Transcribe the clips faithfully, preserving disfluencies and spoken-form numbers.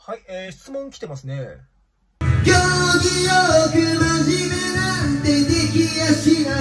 はい、えー、質問来てますね。 行儀よく真面目なんてできやしなかった。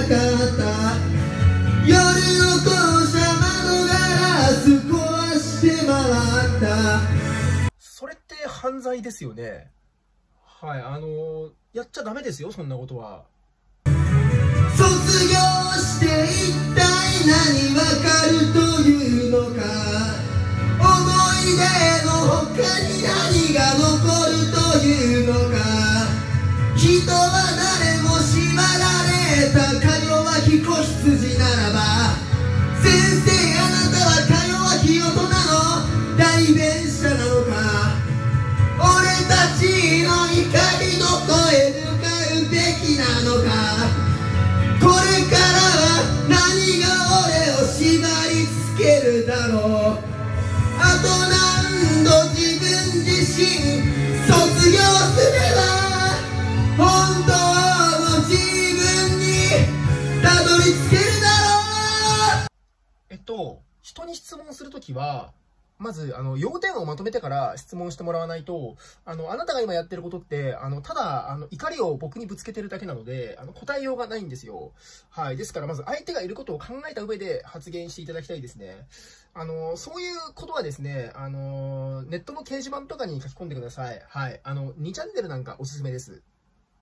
夜の校舎窓ガラス壊して回った。 それって犯罪ですよね。はい、あのー、やっちゃダメですよ、そんなことは。 卒業して一体何わかるというのか。思い出の他に何が残るというのか。人は誰も縛られたか弱き子羊ならば、先生あなたはか弱き大人の代弁者なのか。俺たちの怒りの声向かうべきなのか。これからは何が俺を縛りつけるだろう。あと何度自分自身卒業すれば本当の自分にたどり着けるだろう。 えっと、人に質問するときは、まず、あの、要点をまとめてから質問してもらわないと、あの、あなたが今やってることって、あの、ただ、あの、怒りを僕にぶつけてるだけなので、あの、答えようがないんですよ。はい。ですから、まず相手がいることを考えた上で発言していただきたいですね。あの、そういうことはですね、あの、ネットの掲示板とかに書き込んでください。はい。あの、にチャンネルなんかおすすめです。